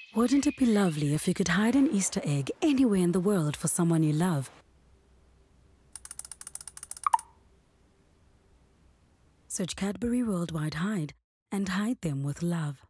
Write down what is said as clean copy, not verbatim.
Wouldn't it be lovely if you could hide an Easter egg anywhere in the world for someone you love? Search Cadbury Worldwide Hide and hide them with love.